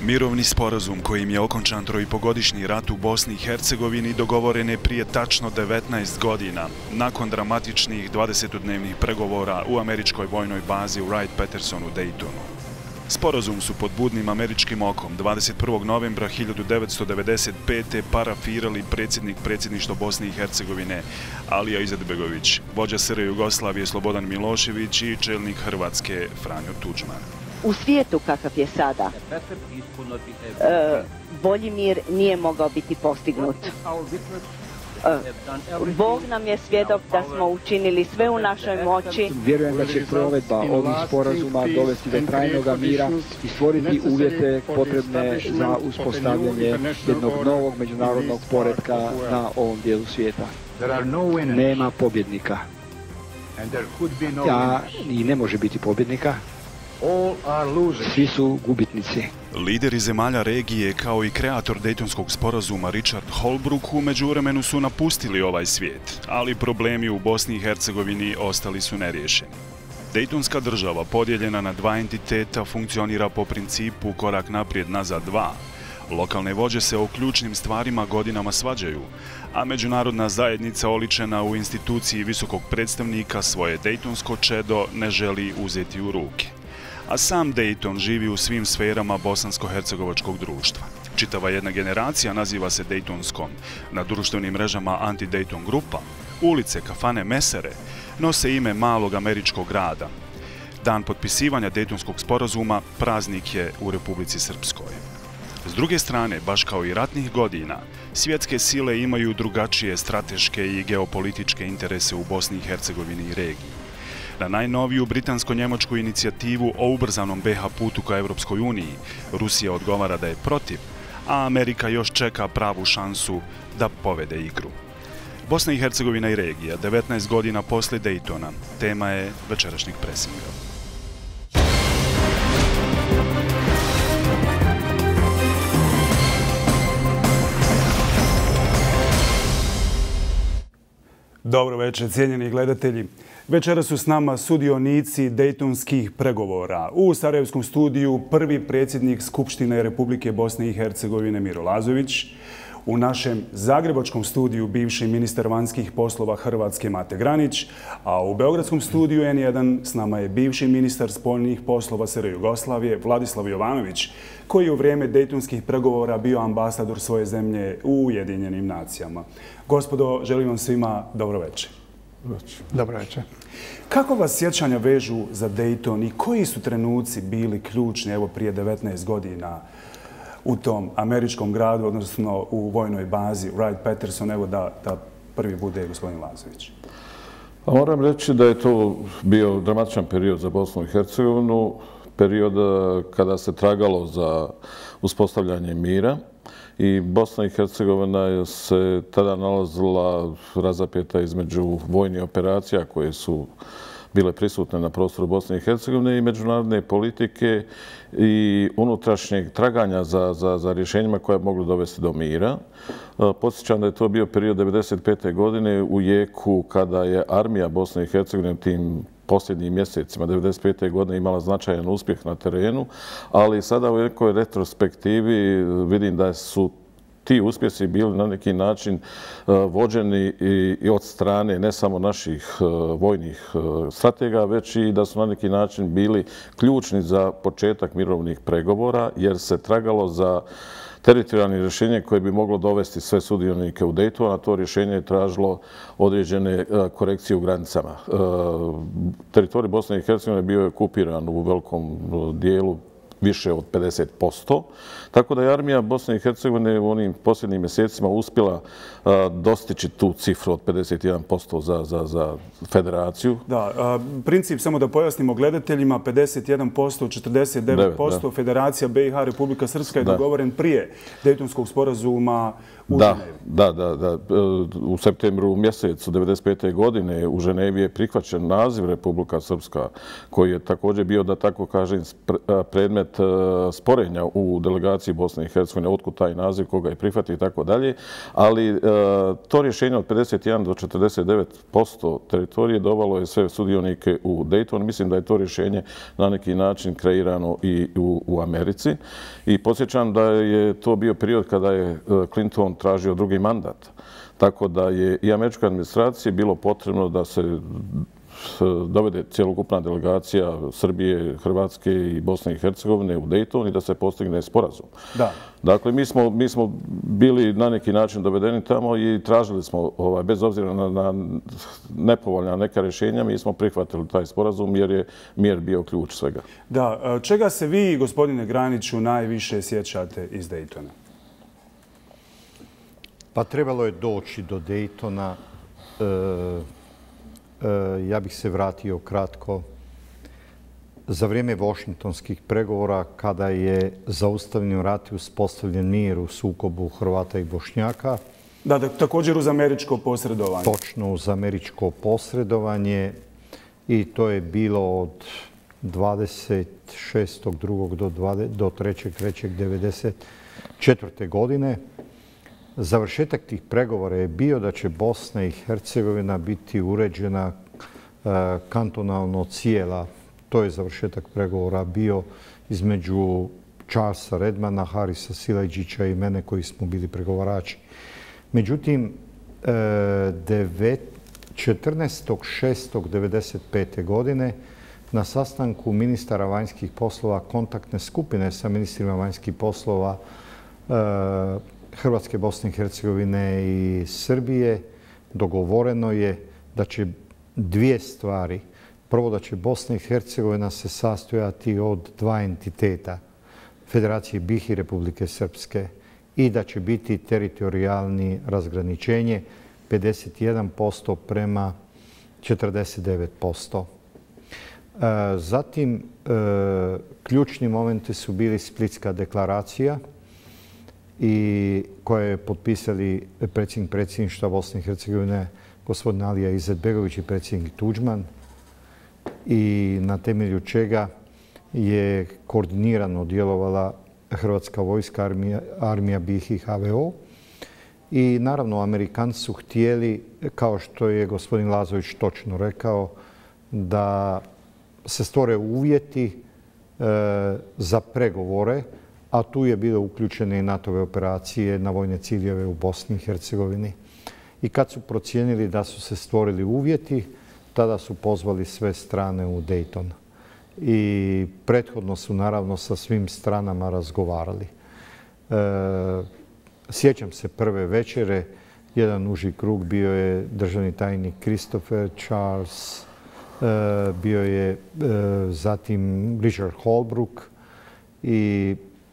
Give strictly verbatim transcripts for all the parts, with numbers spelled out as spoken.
Mirovni sporazum kojim je okončan trojpogodišnji rat u Bosni i Hercegovini dogovoren je prije tačno devetnaest godina, nakon dramatičnih dvadesetodnevnih pregovora u američkoj vojnoj bazi u Wright-Patterson u Daytonu. Sporazum su pod budnim američkim okom dvadeset prvog novembra hiljadu devetsto devedeset pete parafirali predsjednik predsjedništva Bosne i Hercegovine Alija Izetbegović, vođa S R Jugoslavije Slobodan Milošević i čelnik Hrvatske Franjo Tuđman. U svijetu kakav je sada, e, bolji mir nije mogao biti postignut. E, Bog nam je svjedok da smo učinili sve u našoj moći. Vjerujem da će provedba ovih sporazuma dovesti do trajnog mira i stvoriti uvjete potrebne za uspostavljanje jednog novog međunarodnog poretka na ovom dijelu svijeta. Nema pobjednika. Ja, i ne može biti pobjednika. Svi su gubitnici. Lideri zemalja regije kao i kreator Dejtonskog sporazuma Richard Holbrooke u međuvremenu su napustili ovaj svijet, ali problemi u Bosni i Hercegovini ostali su neriješeni. Dejtonska država podijeljena na dva entiteta funkcionira po principu korak naprijed nazad dva. Lokalne vođe se o ključnim stvarima godinama svađaju, a međunarodna zajednica oličena u instituciji visokog predstavnika svoje dejtonsko čedo ne želi uzeti u ruke. A sam Dayton živi u svim sferama bosansko-hercegovačkog društva. Čitava jedna generacija naziva se Dejtonskom. Na društvenim mrežama Anti-Dayton grupa, ulice, kafane, mesere nose ime malog američkog grada. Dan potpisivanja Dejtonskog sporazuma praznik je u Republici Srpskoj. S druge strane, baš kao i ratnih godina, svjetske sile imaju drugačije strateške i geopolitičke interese u Bosni i Hercegovini i regiji. Na najnoviju britansko-njemačku inicijativu o ubrzanom B H putu ka Evropskoj uniji, Rusija odgovara da je protiv, a Amerika još čeka pravu šansu da povede igru. Bosna i Hercegovina i regija, devetnaest godina posle Dejtona, tema je večerašnjeg presinga. Dobro večer, cijenjeni gledatelji. Večera su s nama sudionici Dejtonskih pregovora. U Sarajevskom studiju prvi predsjednik Skupštine Republike Bosne i Hercegovine Miro Lazović. U našem zagrebačkom studiju bivši ministar vanjskih poslova Hrvatske Mate Granić, a u beogradskom studiju N jedan s nama je bivši ministar spoljnih poslova S R Jugoslavije Vladislav Jovanović, koji je u vrijeme Dejtonskih pregovora bio ambasador svoje zemlje u Ujedinjenim nacijama. Gospodo, želim vam svima dobro večer. Dobro večer. Kako vas sjećanja vežu za Dejton i koji su trenuci bili ključni evo prije devetnaest godina u tom američkom gradu, odnosno u vojnoj bazi Wright-Patterson? Evo da, da prvi bude gospodin Lazović. Moram reći da je to bio dramatičan period za Bosnu i Hercegovinu, period kada se tragalo za uspostavljanje mira. I Bosna i Hercegovina se tada nalazila razapeta između vojnih operacija koje su bile prisutne na prostoru Bosne i Hercegovine i međunarodne politike i unutrašnjeg traganja za, za, za rješenjima koje je moglo dovesti do mira. Podsjećam da je to bio period devedeset pete godine u jeku kada je armija Bosne i Hercegovine tim posljednjim mjesecima devedeset pete godine imala značajan uspjeh na terenu, ali sada u nekoj retrospektivi vidim da su ti uspjesi bili na neki način vođeni i od strane ne samo naših vojnih stratega, već i da su na neki način bili ključni za početak mirovnih pregovora, jer se tragalo za teritorijalno rješenje koje bi moglo dovesti sve sudionike u Dejton, a to rješenje je tražilo određene korekcije u granicama. Teritorij Bosne i Hercegovine bio je okupiran u velikom dijelu više od pedeset posto. Tako da je armija Bosne i Hercegovine u onim posljednjim mjesecima uspjela dostići tu cifru od pedeset jedan posto za, za, za federaciju. Da, a, princip, samo da pojasnimo gledateljima, pedeset jedan posto, četrdeset devet posto, Federacija B i H Republika Srpska je da. dogovoren prije Dejtonskog sporazuma u da, Ženevi. Da, da, da. U septembru mjesecu devedeset pete godine u Ženevi je prihvaćen naziv Republika Srpska, koji je također bio, da tako kažem, predmet predmet sporenja u delegaciji Bosne i Hercegovine, otkud taj naziv, koga je prihvatio i tako dalje. Ali to rješenje od pedeset jedan do četrdeset devet posto teritorije dovelo je sve sudionike u Dayton. Mislim da je to rješenje na neki način kreirano i u, u Americi. I podsjećam da je to bio period kada je Clinton tražio drugi mandat. Tako da je i američka administracija bilo potrebno da se dovede cjelokupna delegacija Srbije, Hrvatske i Bosne i Hercegovine u Dayton i da se postigne sporazum. Da. Dakle, mi smo, mi smo bili na neki način dovedeni tamo i tražili smo, ovaj, bez obzira na, na nepovoljna neka rješenja, mi smo prihvatili taj sporazum jer je mir bio ključ svega. Da. Čega se vi, gospodine Graniću, najviše sjećate iz Daytona? Pa trebalo je doći do Daytona. E, Ja bih se vratio kratko za vrijeme Washingtonskih pregovora kada je zaustavljen rat i uspostavljen mir u sukobu Hrvata i Bošnjaka. Da, da, također uz američko posredovanje. Točno, uz američko posredovanje i to je bilo od dvadeset šestog drugog do trećeg trećeg devedeset četvrte. godine. Završetak tih pregovora je bio da će Bosna i Hercegovina biti uređena kantonalno cijela. To je završetak pregovora bio između Charlesa Redmana, Harisa Silajdžića i mene koji smo bili pregovarači. Međutim, četrnaestog šestog devedeset pete. godine na sastanku ministara vanjskih poslova kontaktne skupine sa ministrima vanjskih poslova Hrvatske, Bosne i Hercegovine i Srbije dogovoreno je da će dvije stvari. Prvo, da će Bosna i Hercegovina se sastojati od dva entiteta, Federacije B i H i Republike Srpske, i da će biti teritorijalni razgraničenje pedeset jedan posto prema četrdeset devet posto. Zatim, ključni momenti su bili Splitska deklaracija i koje je potpisali predsjednik predsjedništva Bosne i Hercegovine gospodin Alija Izetbegović i predsjednik Tuđman, i na temelju čega je koordinirano djelovala Hrvatska vojska, armija, armija B i H i H V O. I naravno, Amerikanci su htjeli, kao što je gospodin Lazović točno rekao, da se stvore uvjeti e, za pregovore, a tu je bilo uključene i NATO-ve operacije na vojne ciljeve u Bosni i Hercegovini. I kad su procijenili da su se stvorili uvjeti, tada su pozvali sve strane u Dayton. I prethodno su naravno sa svim stranama razgovarali. E, sjećam se prve večere, jedan uži krug bio je državni tajnik Christopher Charles, e, bio je e, zatim Richard Holbrooke i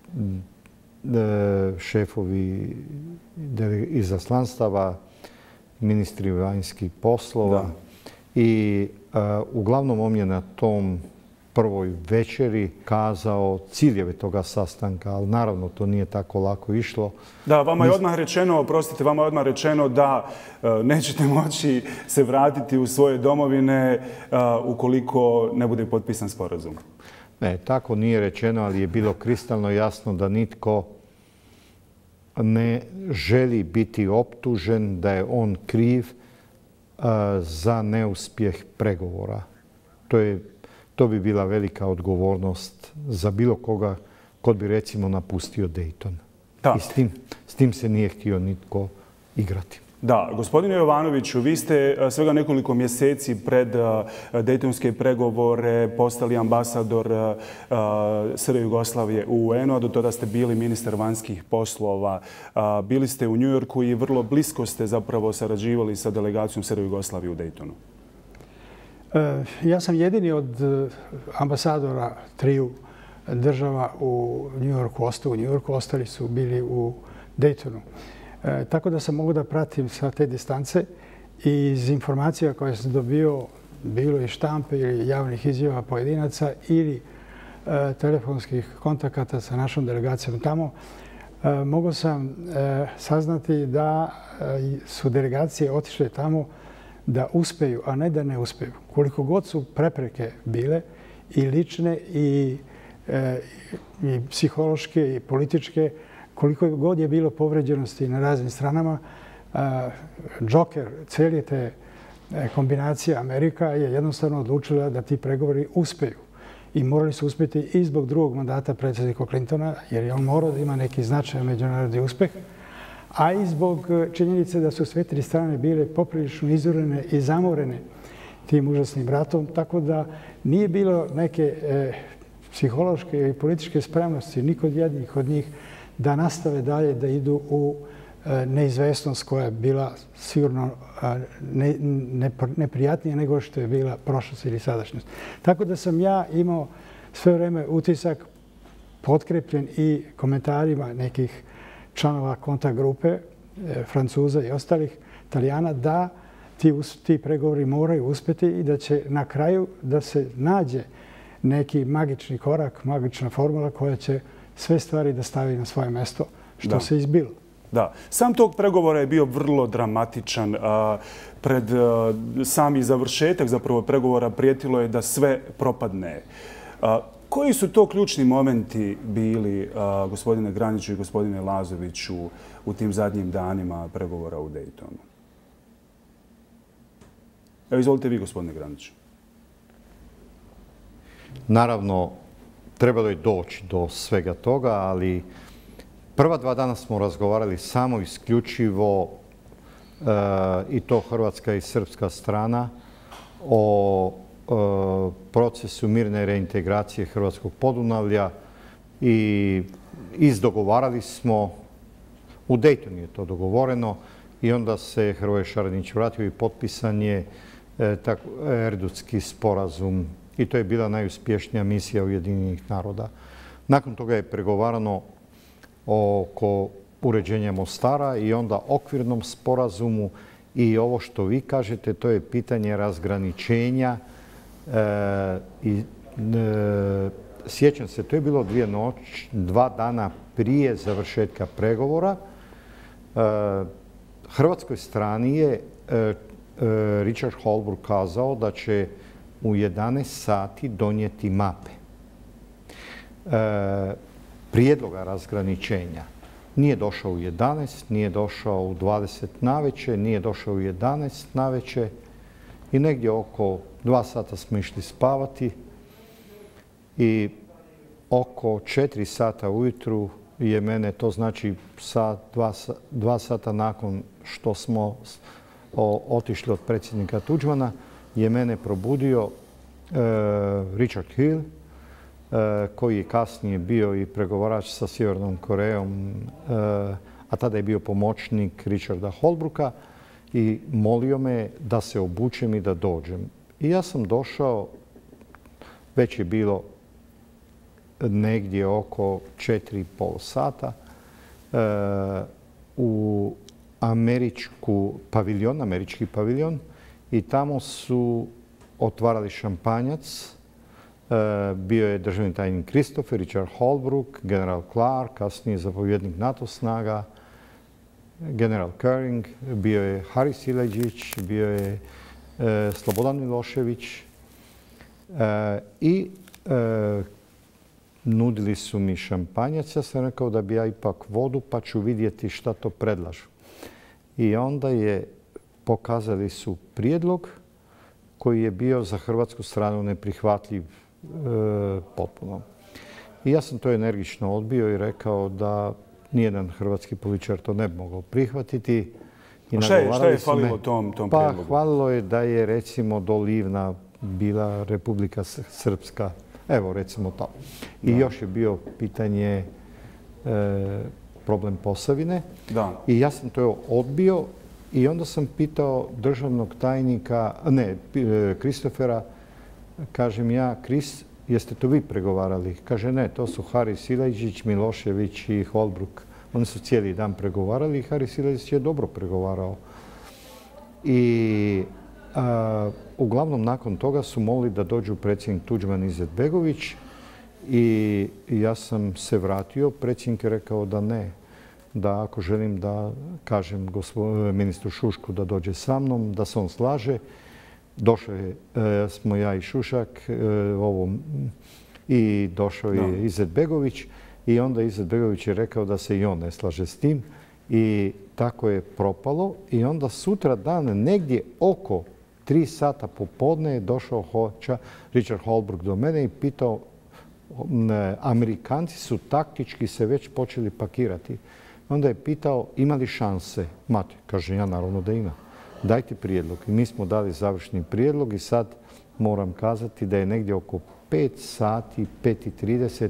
e, šefovi izaslanstava, ministri vanjskih poslova. Da. I uh, uglavnom on je na tom prvoj večeri kazao ciljeve toga sastanka, ali naravno to nije tako lako išlo. Da, vama je odmah rečeno, oprostite, vama je odmah rečeno da uh, nećete moći se vratiti u svoje domovine uh, ukoliko ne bude potpisan sporazum. Ne, tako nije rečeno, ali je bilo kristalno jasno da nitko ne želi biti optužen da je on kriv za neuspjeh pregovora. To, je, to bi bila velika odgovornost za bilo koga ko bi recimo napustio Dayton. Da. I s tim, s tim se nije htio nitko igrati. Da, gospodine Jovanoviću, vi ste svega nekoliko mjeseci pred Daytonske pregovore postali ambasador SR Jugoslavije u U N-u, a do tada ste bili ministar vanjskih poslova. Bili ste u New Yorku i vrlo blisko ste zapravo sarađivali sa delegacijom SR Jugoslavije u Daytonu. Ja sam jedini od ambasadora triju država u New Yorku ostao u New Yorku, ostali su bili u Daytonu. E, tako da sam mogu da pratim sa te distance i iz informacija koje sam dobio, bilo i štampe ili javnih izjava pojedinaca ili e, telefonskih kontakata sa našom delegacijom tamo, e, mogu sam e, saznati da e, su delegacije otišle tamo da uspeju, a ne da ne uspeju. Koliko god su prepreke bile i lične i i psihološke i političke, koliko god je bilo povređenosti na raznim stranama, Joker, cijeli te kombinacija Amerika je jednostavno odlučila da ti pregovori uspeju. I morali su uspjeti i zbog drugog mandata predsjednika Clintona, jer je on morao da ima neki značajan međunarodni uspeh, a i zbog činjenice da su sve tri strane bile poprilično izurene i zamorene tim užasnim ratom, tako da nije bilo neke psihološke i političke spremnosti ni kod jednih od njih da nastave dalje da idu u neizvesnost koja je bila sigurno neprijatnija nego što je bila prošlost ili sadašnjost. Tako da sam ja imao sve vreme utisak potkrepljen i komentarima nekih članova kontakt grupe, Francuza i ostalih, Italijana, da ti pregovori moraju uspjeti i da će na kraju da se nađe neki magični korak, magična formula koja će sve stvari da stavi na svoje mjesto, što se izbilo. Da. Sam tog pregovora je bio vrlo dramatičan. Pred sami završetak zapravo pregovora prijetilo je da sve propadne. Koji su to ključni momenti bili, gospodine Graniću i gospodine Lazoviću, u tim zadnjim danima pregovora u Daytonu? Evo, izvolite vi, gospodine Graniću. Naravno, trebalo je doći do svega toga, ali prva dva dana smo razgovarali samo isključivo, i to hrvatska i srpska strana, o procesu mirne reintegracije Hrvatskog Podunavlja i izdogovarali smo, u Daytonu je to dogovoreno, i onda se Hrvoje Šarenić vratio i potpisan je Erdutski sporazum i to je bila najuspješnija misija Ujedinjenih naroda. Nakon toga je pregovarano oko uređenja Mostara i onda okvirnom sporazumu i ovo što vi kažete, to je pitanje razgraničenja. Sjećam se, to je bilo dvije noć, dva dana prije završetka pregovora. Hrvatskoj strani je Richard Holbrooke kazao da će u jedanaest sati donijeti mape prijedloga razgraničenja. Nije došao u jedanaest, nije došao u dvadeset navečer, nije došao u jedanaest navečer i negdje oko dva sata smo išli spavati i oko četiri sata ujutru je mene, to znači sat, dva, dva sata nakon što smo otišli od predsjednika Tuđmana, je mene probudio Richard Hill, koji je kasnije bio i pregovarač sa Sjevernom Korejom, a tada je bio pomoćnik Richarda Holbrooka i molio me da se obučem i da dođem. I ja sam došao, već je bilo negdje oko četiri i pol sata, u američku paviljon, američki paviljon, i tamo su otvarali šampanjac. Bio je državni tajnik Christopher, Richard Holbrooke, general Clark, kasnije zapovjednik NATO snaga, general Köring, bio je Haris Silajdžić, bio je Slobodan Milošević i nudili su mi šampanjac. Ja sam rekao da bi ja ipak vodu, pa ću vidjeti šta to predlažu. I onda je pokazali su prijedlog koji je bio za hrvatsku stranu neprihvatljiv potpuno. I ja sam to energično odbio i rekao da nijedan hrvatski političar to ne bi mogao prihvatiti. I šta je, šta je falilo tom, tom pa, prijedlogu? Pa hvalilo je da je recimo do Livna bila Republika Srpska. Evo recimo to. I da. Još je bio pitanje e, problem Posavine. Da. I ja sam to odbio i onda sam pitao državnog tajnika, ne, Kristofera, kažem ja, Kris, jeste to vi pregovarali? Kaže ne, to su Haris Silajdžić, Milošević i Holbrooke. Oni su cijeli dan pregovarali i Haris Silajdžić je dobro pregovarao. I a, uglavnom nakon toga su molili da dođu predsjednik Tuđman i Izetbegović i ja sam se vratio. Predsjednik je rekao da ne, da ako želim da kažem ministru Šušku da dođe sa mnom, da se on slaže. Došli smo ja i Šušak, ovo i došao je Izetbegović i onda Izetbegović je rekao da se i on ne slaže s tim i tako je propalo i onda sutra dan negdje oko tri sata popodne je došao hoća Richard Holbrooke do mene i pitao, Amerikanci su taktički se već počeli pakirati. Onda je pitao ima li šanse? Mate, kaže ja naravno da ima. Dajte prijedlog. I mi smo dali završni prijedlog i sad moram kazati da je negdje oko pet sati, pet i trideset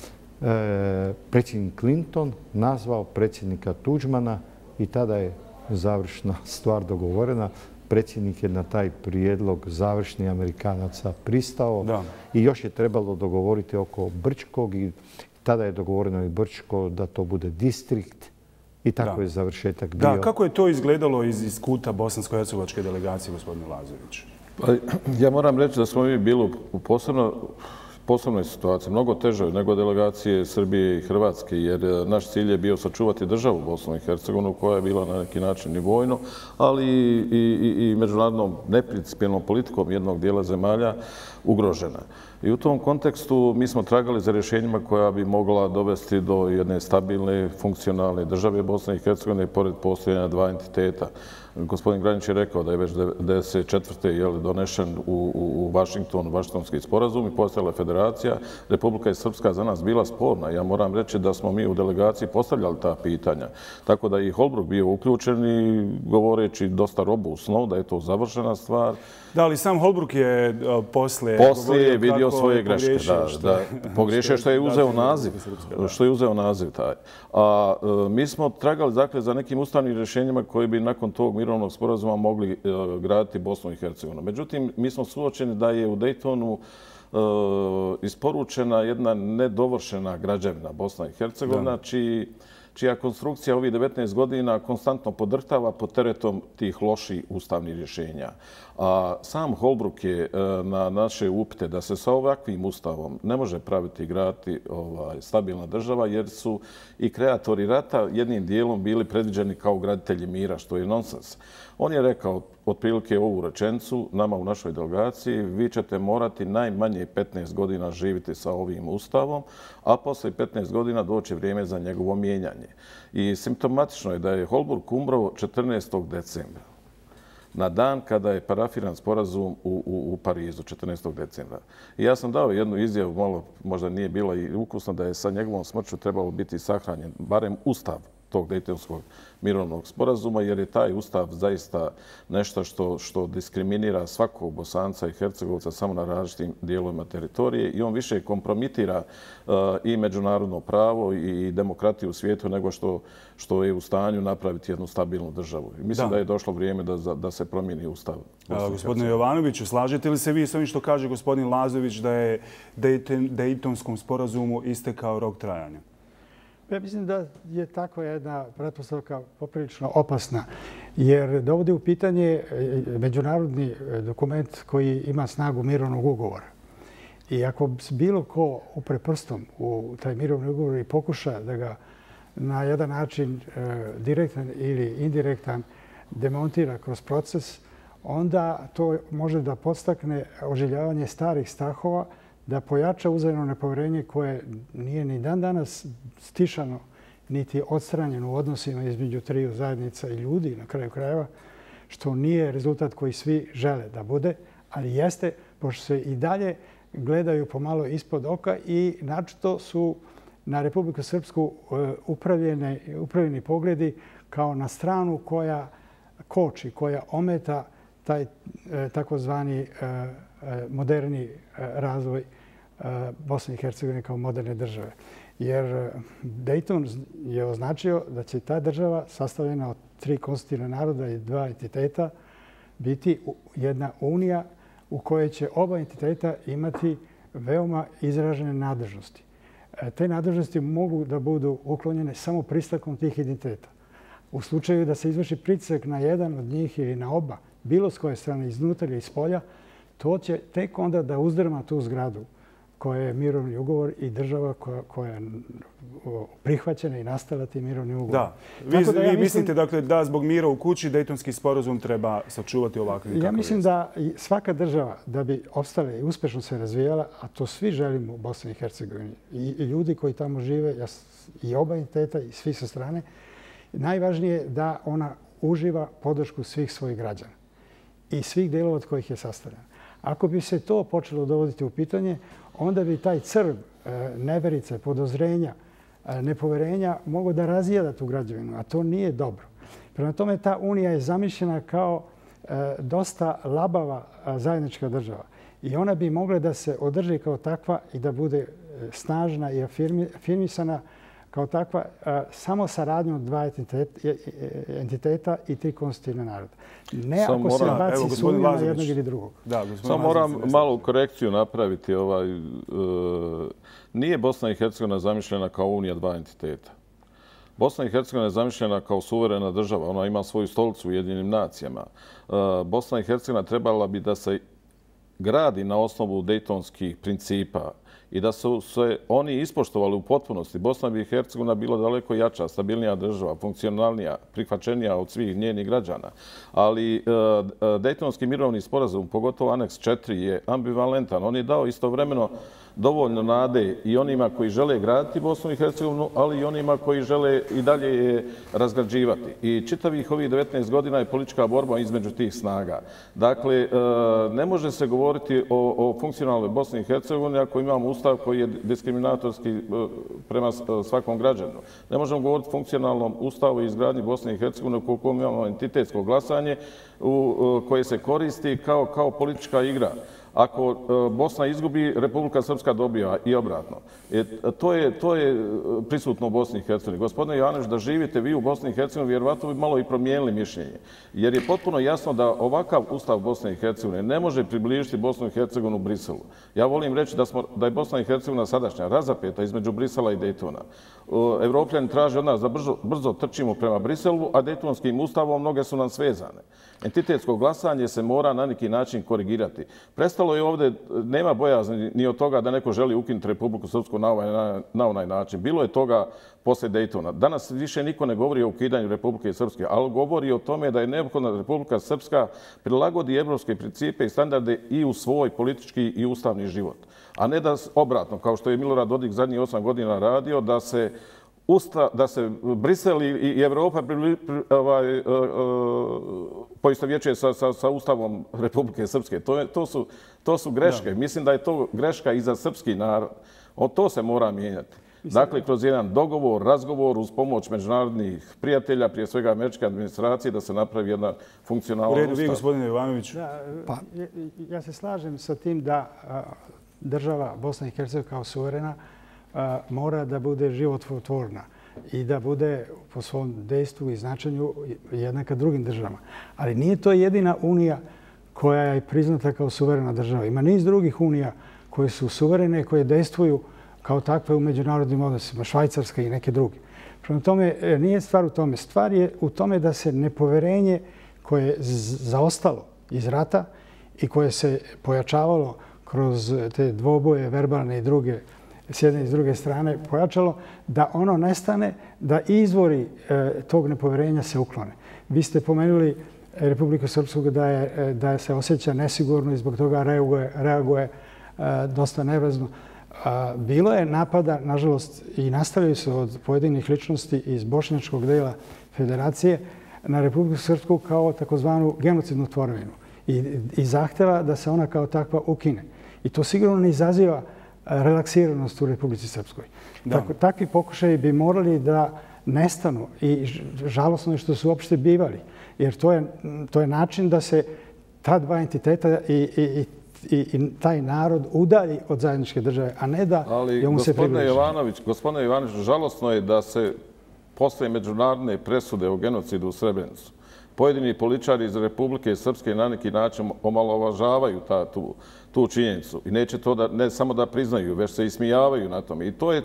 predsjednik Clinton nazvao predsjednika Tuđmana i tada je završna stvar dogovorena. Predsjednik je na taj prijedlog završni Amerikanaca pristao i još je trebalo dogovoriti oko Brčkog i tada je dogovoreno i Brčko da to bude distrikt i tako je završetak bio. Da, kako je to izgledalo iz kuta bosansko-hercegovačke delegacije, gospodine Lazović? Ja moram reći da smo mi bili u posebno posebnoj situaciji, mnogo težoj nego delegacije Srbije i Hrvatske, jer naš cilj je bio sačuvati državu Bosnu i Hercegovinu koja je bila na neki način i vojno, ali i međunarodnom neprincipijelnom politikom jednog dijela zemalja ugrožena. I u tom kontekstu mi smo tragali za rješenjima koja bi mogla dovesti do jedne stabilne, funkcionalne države Bosne i Hercegovine pored postojanja dva entiteta. Gospodin Granić je rekao da je već devedeset četvrte donešen u Vašingtonu Vašingtonski sporazum i postojala federacija. Republika je Srpska za nas bila sporna. Ja moram reći da smo mi u delegaciji postavljali ta pitanja. Tako da je i Holbrooke bio uključen i govoreći dosta robustno da je to završena stvar. Da, ali sam Holbrooke je posle... Poslije je vidio svoje greške. Pogriješio što je uzeo naziv. Što je uzeo naziv taj. A mi smo tragali za nekim ustavnim rješenjima koji bi nakon tog mirovnog sporazuma mogli graditi Bosnu i Hercegovinu. Međutim, mi smo suočeni da je u Daytonu isporučena jedna nedovršena građevina Bosna i Hercegovina, čija konstrukcija ovih devetnaest godina konstantno podrhtava pod teretom tih loših ustavnih rješenja. A sam Holbrooke je na naše upite da se sa ovakvim ustavom ne može praviti i graditi stabilna država, jer su i kreatori rata jednim dijelom bili predviđeni kao graditelji mira, što je nonsens. On je rekao otprilike ovu rečenicu nama u našoj delegaciji: vi ćete morati najmanje petnaest godina živjeti sa ovim ustavom, a posle petnaest godina doći vrijeme za njegovo mijenjanje. I simptomatično je da je Holbrooke umro četrnaestog decembra, na dan kada je parafiran sporazum u Parizu, četrnaestog decembra. I ja sam dao jednu izjavu, malo možda nije bila i ukusno, da je sa njegovom smrću trebalo biti sahranjen barem ustav tog Dejtonskog mirovnog sporazuma, jer je taj ustav zaista nešto što diskriminira svakog Bosanca i Hercegovca samo na različitim dijelovima teritorije i on više kompromitira i međunarodno pravo i demokratiju u svijetu nego što je u stanju napraviti jednu stabilnu državu. Mislim da je došlo vrijeme da se promijeni ustav. Gospodine Jovanoviću, slažete li se vi s ovim što kaže gospodin Lazović da je Dejtonskom sporazumu istekao rok trajanja? Ja mislim da je takva jedna pretpostavka poprilično opasna, jer dovodi u pitanje međunarodni dokument koji ima snagu mirovnog ugovora. I ako bilo ko upre prstom u taj mirovni ugovor i pokuša da ga na jedan način direktan ili indirektan demontira kroz proces, onda to može da podstakne oživljavanje starih strahova, da pojača uzajamno nepovjerenje koje nije ni dan danas stišano niti odstranjeno u odnosima između triju zajednica i ljudi na kraju krajeva, što nije rezultat koji svi žele da bude, ali jeste, pošto se i dalje gledaju pomalo ispod oka i naročito su na Republiku Srpsku upravljeni pogledi kao na stranu koja koči, koja ometa taj takozvani moderni razvoj Bosne i Hercegovine kao moderne države. Jer Dayton je označio da će ta država sastavljena od tri konstitutivna naroda i dva entiteta biti jedna unija u kojoj će oba entiteta imati veoma izražene nadležnosti. Te nadležnosti mogu da budu uklonjene samo pristankom tih entiteta. U slučaju da se izvrši pritisak na jedan od njih ili na oba, bilo s koje strane, iznutra ili iz polja, to će tek onda da uzdrma tu zgradu koja je mirovni ugovor i država koja, koja je prihvaćena i nastala tim mirovnim ugovorom. Da. Vi, da vi ja mislite dakle, da zbog mira u kući Dejtonski sporazum treba sačuvati ovakvim kako Ja mislim jest. da svaka država da bi opstala i uspešno se razvijala, a to svi želimo u Bosni i Hercegovini, i, i ljudi koji tamo žive, i oba entiteta i svi sa strane, najvažnije je da ona uživa podršku svih svojih građana i svih delova od kojih je sastavljena. Ako bi se to počelo dovoditi u pitanje, onda bi taj crv neverice, podozrenja, nepoverenja mogao da razjeda tu građevinu, a to nije dobro. Prema tome, ta unija je zamišljena kao dosta labava zajednička država i ona bi mogla da se održi kao takva i da bude snažna i afirmisana kao takva samo saradnjom dva entiteta i tri konstitutivna naroda. Ne ako se baci sumnja na jednog ili drugog. Samo moram malu korekciju napraviti. Nije Bosna i Hercegovina zamišljena kao unija dva entiteta. Bosna i Hercegovina je zamišljena kao suverena država. Ona ima svoju stolicu u Ujedinjenim nacijama. Bosna i Hercegovina trebala bi da se gradi na osnovu dejtonskih principa i da su se oni ispoštovali u potpunosti. Bosna i Hercegovina bila daleko jača, stabilnija država, funkcionalnija, prihvaćenija od svih njenih građana. Ali Dejtonski mirovni sporazum, pogotovo aneks četiri, je ambivalentan. On je dao istovremeno dovoljno nade i onima koji žele graditi Bosnu i Hercegovinu, ali i onima koji žele i dalje je razgrađivati. I čitavih ovih devetnaest godina je politička borba između tih snaga. Dakle, ne može se govoriti o, o funkcionalnoj Bosni i Hercegovini ako imamo ustav koji je diskriminatorski prema svakom građanu. Ne možemo govoriti o funkcionalnom ustavu i izgradnji Bosne i Hercegovine ukoliko imamo entitetsko glasanje u, koje se koristi kao, kao politička igra. Ako Bosna izgubi, Republika Srpska dobija i obratno. E, to, je, to je prisutno u Bosni i Hercegovini. Gospodine Jovanović, da živite vi u Bosni i Hercegovini, vjerovatno bi malo i promijenili mišljenje. Jer je potpuno jasno da ovakav ustav Bosne i Hercegovine ne može približiti Bosnu i Hercegovinu Briselu. Ja volim reći da, smo, da je Bosna i Hercegovina sadašnja razapeta između Brisela i Dejtona. Evropljani traže od nas da brzo, brzo trčimo prema Briselu, a Dejtonskim ustavom mnoge su nam svezane. Entitetsko glasanje se mora na neki način korigirati. Prestalo je ovdje, nema bojazni ni od toga da neko želi ukinuti Republiku Srpsku na ovaj, na onaj način. Bilo je toga posle Dejtona. Danas više niko ne govori o ukidanju Republike Srpske, ali govori o tome da je neophodna Republika Srpska prilagodi evropske principe i standarde i u svoj politički i ustavni život. A ne da obratno, kao što je Milorad Dodik zadnjih osam godina radio, da se Usta, da se Brisel i Evropa ovaj, uh, uh, poistovjećuje sa, sa, sa Ustavom Republike Srpske. To, je, to, su, to su greške. Da. Mislim da je to greška i za srpski narod. O to se mora mijenjati. Dakle, kroz jedan dogovor, razgovor uz pomoć međunarodnih prijatelja, prije svega američke administracije, da se napravi jedna funkcionalna ustav. U redu, vi, gospodine Jovanović. Da, pa. ja, ja se slažem sa tim da a, država Bosna i Hercegovina kao suverena a, mora da bude životvorna i da bude po svom dejstvu i značenju jednaka drugim državama. Ali nije to jedina unija koja je priznata kao suverena država. Ima niz drugih unija koje su suverene, koje dejstvuju kao takve u međunarodnim odnosima, Švajcarska i neke druge. Prema tome, nije stvar u tome. Stvar je u tome da se nepoverenje koje je zaostalo iz rata i koje se pojačavalo kroz te dvoboje, verbalne i druge, s jedne i s druge strane, pojačalo, da ono nestane, da izvori tog nepoverenja se uklone. Vi ste pomenuli Republiku Srpsku da, je, da se osjeća nesigurno i zbog toga reaguje, reaguje dosta nevrazno. Bilo je napada, nažalost, i nastavljaju se od pojedinih ličnosti iz bošnjačkog dela federacije na Republiku Srpsku kao takozvanu genocidnu tvorevinu i, i zahteva da se ona kao takva ukine. I to sigurno ne izaziva relaksiranost u Republici Srpskoj. Tako, takvi pokušaji bi morali da nestanu i žalosno je što su uopšte bivali. Jer to je, to je način da se ta dva entiteta i, i, i I, i taj narod udalji od zajedničke države, a ne da mu se približi. Jovanović, gospodine Jovanović, žalosno je da se posle međunarodne presude o genocidu u Srebrenicu pojedini političari iz Republike Srpske na neki način omalovažavaju ta, tu, tu činjenicu. I neće to da, ne samo da priznaju, već se ismijavaju na tome. I to je,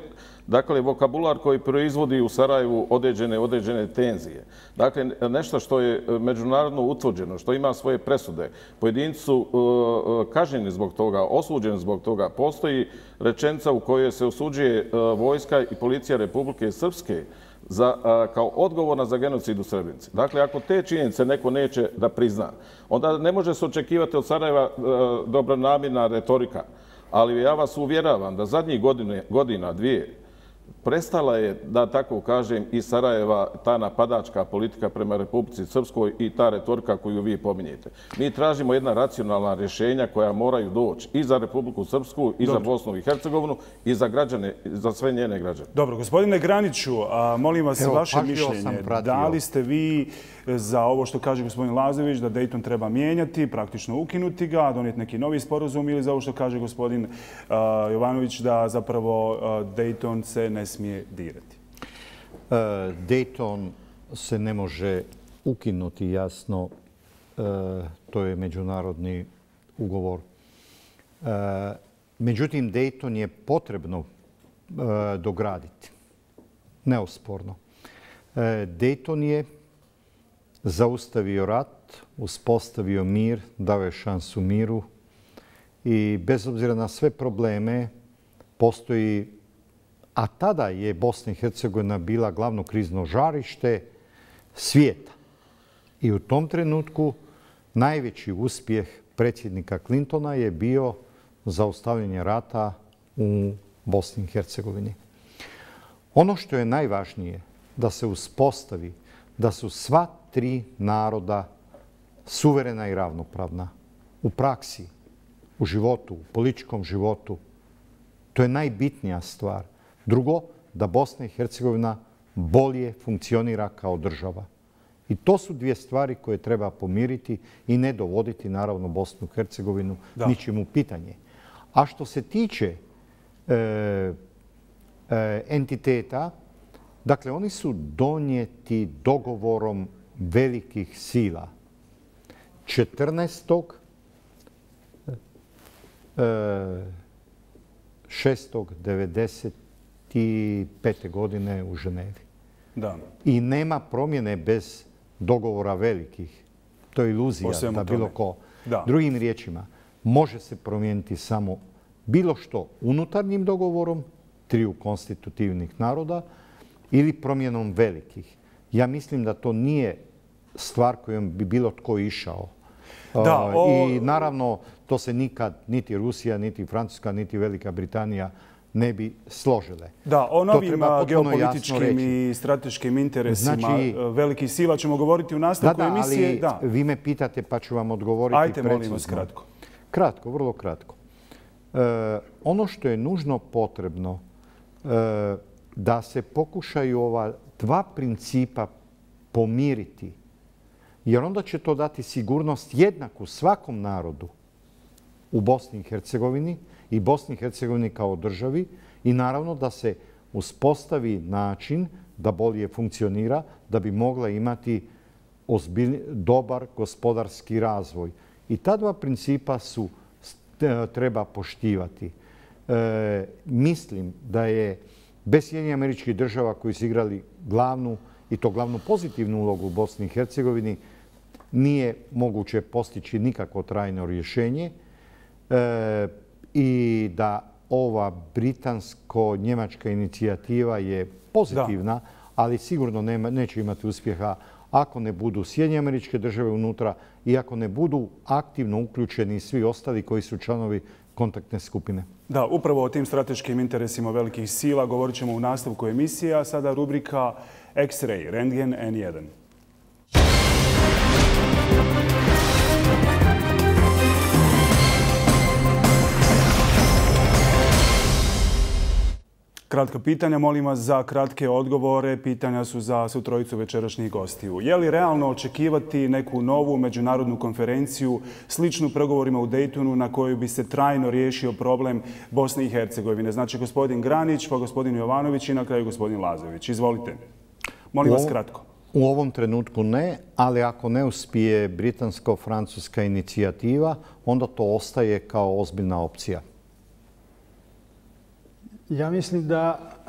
Dakle, vokabular koji proizvodi u Sarajevu određene, određene tenzije. Dakle, nešto što je međunarodno utvrđeno, što ima svoje presude. Pojedinci su uh, kažnjeni zbog toga, osuđeni zbog toga. Postoji rečenica u kojoj se osuđuje uh, vojska i policija Republike Srpske za, uh, kao odgovorna za genocid u Srebrenici. Dakle, ako te činjenice neko neće da prizna, onda ne može se očekivati od Sarajeva uh, dobronamjerna retorika. Ali ja vas uvjeravam da zadnjih godine, godina, dvije, prestala je, da tako kažem, i Sarajeva ta napadačka politika prema Republici Srpskoj i ta retorika koju vi pominjete. Mi tražimo jedna racionalna rješenja koja moraju doći i za Republiku Srpsku, i za Bosnu i Hercegovinu, i za građane, za sve njene građane. Dobro, gospodine Graniću, a, molim vas Evo, vaše mišljenje. Da li ste vi za ovo što kaže gospodin Lazović, da Dayton treba mijenjati, praktično ukinuti ga, donijeti neki novi sporazum, ili za ovo što kaže gospodin a, Jovanović, da zapravo a, Dayton se ne smije dirati? Uh, Dayton se ne može ukinuti, jasno. Uh, to je međunarodni ugovor. Uh, međutim, Dayton je potrebno uh, dograditi. Neosporno. Uh, Dayton je zaustavio rat, uspostavio mir, dao je šansu miru i bez obzira na sve probleme postoji, a tada je Bosna i Hercegovina bila glavno krizno žarište svijeta. I u tom trenutku najveći uspjeh predsjednika Clintona je bio zaustavljanje rata u Bosni i Hercegovini. Ono što je najvažnije da se uspostavi da su sva tri naroda suverena i ravnopravna u praksi, u životu, u političkom životu. To je najbitnija stvar. Drugo, da Bosna i Hercegovina bolje funkcionira kao država. I to su dvije stvari koje treba pomiriti i ne dovoditi, naravno, Bosnu i Hercegovinu ničim u pitanje. A što se tiče e, e, entiteta, dakle, oni su donijeti dogovorom velikih sila. četrnaestog šestog devedeset pete godine u Ženevi. Da. I nema promjene bez dogovora velikih. To je iluzija da bilo ko. Da. Drugim riječima, može se promijeniti samo bilo što unutarnjim dogovorom triju konstitutivnih naroda ili promjenom velikih. Ja mislim da to nije stvar kojom bi bilo tko išao. Da, o... I naravno, to se nikad niti Rusija, niti Francuska, niti Velika Britanija ne bi složile. Da, o novim geopolitičkim i strateškim interesima znači, velikih sila ćemo govoriti u nastavku da, da, emisije. Ali da, vi me pitate pa ću vam odgovoriti Ajte, precizno. molim vas, kratko. Kratko, vrlo kratko. E, ono što je nužno potrebno e, da se pokušaju ova dva principa pomiriti, jer onda će to dati sigurnost jednaku svakom narodu u Bosni i Hercegovini i Bosni i Hercegovini kao državi i naravno da se uspostavi način da bolje funkcionira, da bi mogla imati ozbiljni, dobar gospodarski razvoj. I ta dva principa su treba poštivati. E, mislim da je bez Sjedinjenih Američkih Država koji su igrali glavnu i to glavnu pozitivnu ulogu u Bosni i Hercegovini nije moguće postići nikakvo trajno rješenje e, i da ova britansko-njemačka inicijativa je pozitivna, da. ali sigurno nema, neće imati uspjeha ako ne budu Sjedinjene Američke Države unutra i ako ne budu aktivno uključeni svi ostali koji su članovi kontaktne skupine. Da, upravo o tim strateškim interesima velikih sila govorit ćemo u nastavku emisije, a sada rubrika X-ray, Rentgen en jedan. Kratka pitanja, molim vas za kratke odgovore. Pitanja su za svu trojicu večerašnjih gostiju. Je li realno očekivati neku novu međunarodnu konferenciju sličnu pregovorima u Daytonu na kojoj bi se trajno riješio problem Bosne i Hercegovine? Znači gospodin Granić, pa gospodin Jovanović i na kraju gospodin Lazović. Izvolite. Molim vas kratko. U ovom trenutku ne, ali ako ne uspije britansko-francuska inicijativa, onda to ostaje kao ozbiljna opcija. Ja mislim da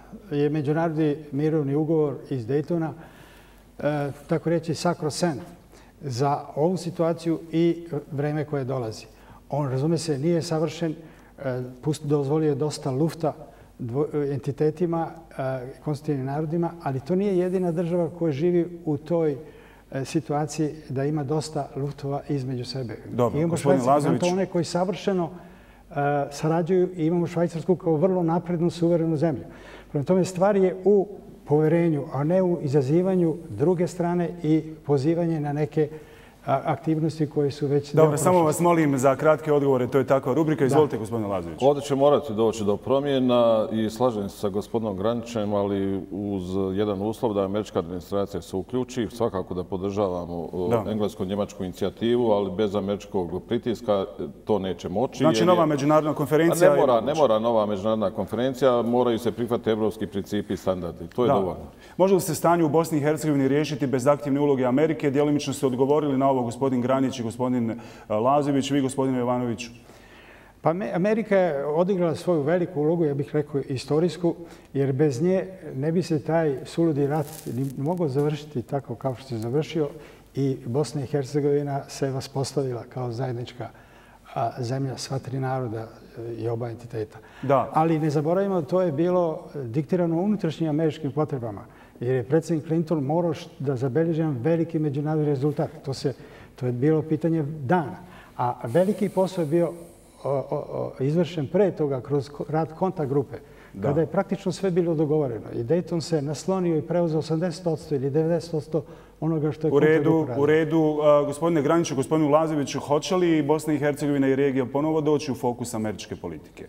je međunarodni mirovni ugovor iz Daytona, tako reći, sakrosent za ovu situaciju i vreme koje dolazi. On, razume se, nije savršen, dozvolio je dosta lufta entitetima, konstitutivnim narodima, ali to nije jedina država koja živi u toj situaciji da ima dosta luftova između sebe. Dobro, imamo gospodin Lazović. Imamo one koji savršeno sarađuju i imamo Švajcarsku kao vrlo naprednu, suverenu zemlju. Prema tome, stvar je u poverenju, a ne u izazivanju druge strane i pozivanje na neke aktivnosti koje su već... Dobro, samo vas molim za kratke odgovore, to je takva rubrika. Izvolite, gospodine Lazović. Ovdje će morati doći do promjena i slažem se sa gospodinom Granićem, ali uz jedan uslov da američka administracija se uključi. Svakako da podržavamo englesko-njemačku inicijativu, ali bez američkog pritiska to neće moći. Znači nova međunarodna konferencija... Ne mora, ne mora nova međunarodna konferencija, moraju se prihvatiti evropski principi i standardi. To je dovoljno. Može li se stanje u Bosni i Hercegovini riješiti bez aktivne uloge Amerike? Djelimično ste odgovorili na ovo gospodin Granić i gospodin Lazović, vi gospodine Jovanoviću. Pa Amerika je odigrala svoju veliku ulogu, ja bih rekao istorijsku, jer bez nje ne bi se taj suludi rat mogao završiti tako kao što se završio i Bosna i Hercegovina se vaspostavila kao zajednička zemlja sva tri naroda i oba entiteta. Da. Ali ne zaboravimo, to je bilo diktirano unutrašnjim američkim potrebama, jer je predsjednik Clinton morao da zabeleži jedan veliki međunarodni rezultat. To, se, to je bilo pitanje dana. A veliki posao je bio o, o, o, izvršen pre toga kroz rad kontakt grupe, da. Kada je praktično sve bilo dogovoreno. I Dayton se naslonio i preuzeo osamdeset posto ili devedeset posto onoga što je kontakt grupa radila. U redu, a, gospodine Graniću, gospodinu Lazoviću, hoće li Bosna i Hercegovina i regija ponovo doći u fokus američke politike?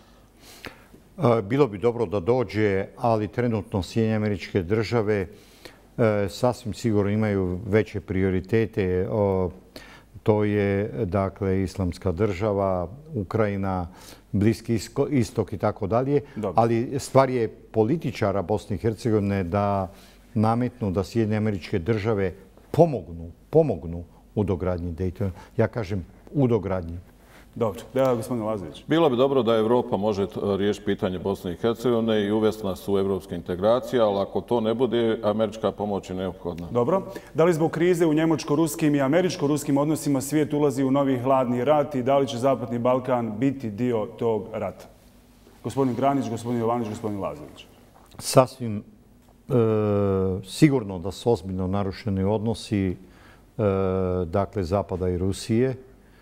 Bilo bi dobro da dođe, ali trenutno Sjedinjene Američke Države sasvim sigurno imaju veće prioritete. To je, dakle, Islamska država, Ukrajina, Bliski istok i tako dalje. Ali stvar je političara Bosne i Hercegovine da nametnu da Sjedinjene Američke Države pomognu, pomognu u dogradnji Daytona. Ja kažem u dogradnji. Dobro, da, gospodin Lazović. Bilo bi dobro da Evropa može riješiti pitanje Bosne i Hercegovine i uvesti nas u evropske integracije, ali ako to ne bude, američka pomoć je neophodna. Dobro. Da li zbog krize u njemačko-ruskim i američko-ruskim odnosima svijet ulazi u novi hladni rat i da li će Zapadni Balkan biti dio tog rata? Gospodin Granić, gospodin Jovanović, gospodin Lazović. Sasvim e, sigurno da su ozbiljno narušeni odnosi e, dakle Zapada i Rusije.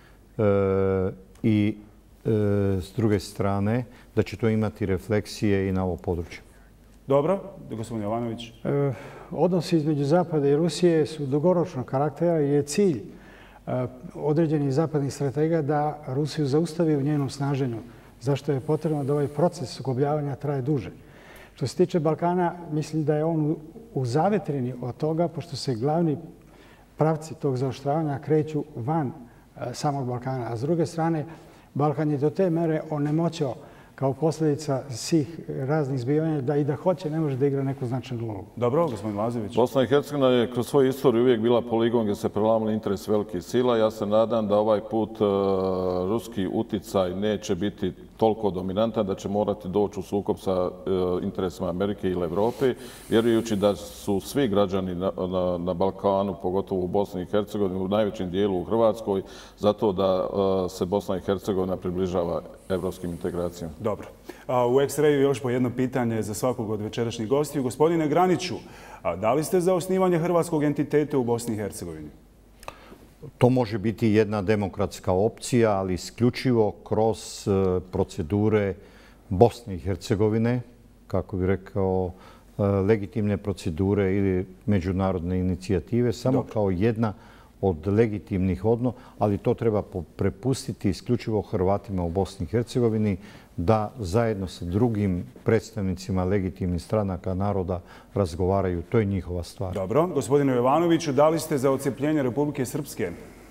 E, i e, s druge strane da će to imati refleksije i na ovo područje. Dobro, gospodin Jovanović. E, odnosi između Zapada i Rusije su dugoročnog karaktera i je cilj e, određenih zapadnih stratega da Rusiju zaustavi u njenom snaženju, zašto je potrebno da ovaj proces sukobljavanja traje duže. Što se tiče Balkana, mislim da je on u zavetrini od toga, pošto se glavni pravci tog zaoštravanja kreću van samog Balkana. A s druge strane, Balkan je do te mere onemoćao kao posljedica svih raznih zbivanja da i da hoće ne može da igra neku značajnu ulogu. Dobro, gospodin Lazović. Bosna i Hercegovina je kroz svoju istoriju uvijek bila poligon gdje se prelamali interes velikih sila. Ja se nadam da ovaj put uh, ruski uticaj neće biti toliko dominantan da će morati doći u sukob sa uh, interesima Amerike ili Evrope, vjerujući da su svi građani na, na, na Balkanu, pogotovo u Bosni i Hercegovini, u najvećem dijelu u Hrvatskoj, zato da uh, se Bosna i Hercegovina približava evropskim integracijama. Dobro. U X-rayu još po jedno pitanje za svakog od večerašnjih gostiju. Gospodine Graniću, da li ste za osnivanje hrvatskog entiteta u Bosni i Hercegovini? To može biti jedna demokratska opcija, ali isključivo kroz procedure Bosne i Hercegovine, kako bih rekao, legitimne procedure ili međunarodne inicijative, samo Dobro. Kao jedna od legitimnih odno, ali to treba prepustiti isključivo Hrvatima u Bosni i Hercegovini da zajedno sa drugim predstavnicima legitimnih stranaka naroda razgovaraju. To je njihova stvar. Dobro. Gospodine Jovanoviću, da li ste za odcepljenje Republike Srpske?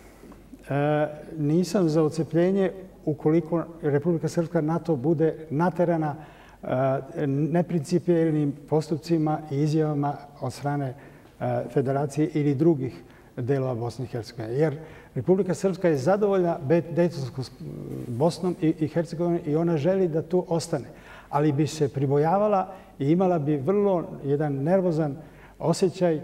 E, nisam za odcepljenje ukoliko Republika Srpska na to bude naterana e, neprincipijelnim postupcima i izjavama od strane e, Federacije ili drugih delova Bosne i Hercegovine. Jer Republika Srpska je zadovoljna Dejtonskom Bosnom i Hercegovinom i ona želi da tu ostane. ali bi se pribojavala i imala bi vrlo jedan nervozan osjećaj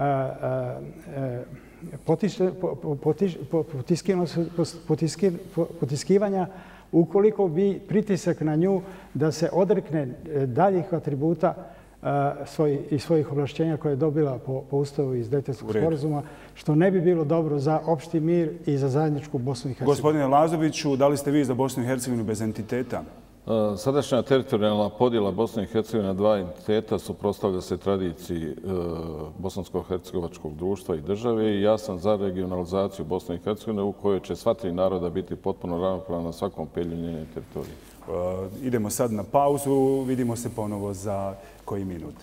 potiskivanja ukoliko bi pritisak na nju da se odrekne daljih atributa i svojih ovlašćenja koje je dobila po Ustavu iz Dejtonskog sporazuma, što ne bi bilo dobro za opšti mir i za zajedničku Bosnu i Hercegovinu. Gospodine Lazoviću, da li ste vi za Bosnu i Hercegovinu bez entiteta? Sadašnja teritorijalna podjela Bosne i Hercegovine na dva entiteta suprotstavlja se tradiciji bosansko-hercegovačkog društva i države i ja sam za regionalizaciju Bosne i Hercegovine u kojoj će sva tri naroda biti potpuno ravnopravna na svakom pelju njene teritorije. Idemo sad na pauzu, vidimo se ponovo za koji minut.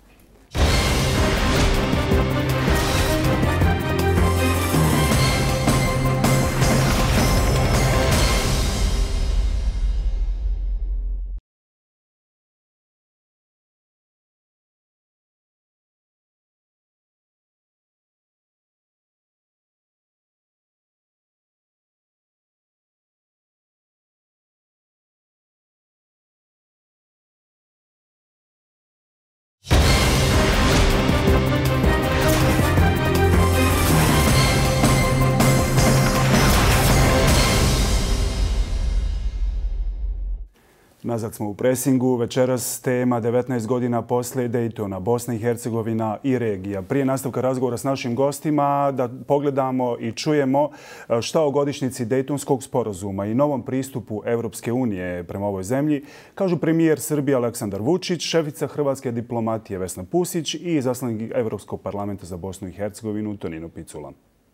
Nazad smo u presingu. Večeras tema devetnaest godina posle Dejtona, Bosna i Hercegovina i regija. Prije nastavka razgovora s našim gostima da pogledamo i čujemo šta o godišnjici Dejtonskog sporazuma i novom pristupu Evropske unije prema ovoj zemlji kažu premijer Srbije Aleksandar Vučić, šefica hrvatske diplomatije Vesna Pusić i izaslanik Evropskog parlamenta za Bosnu i Hercegovinu Tonino Picula.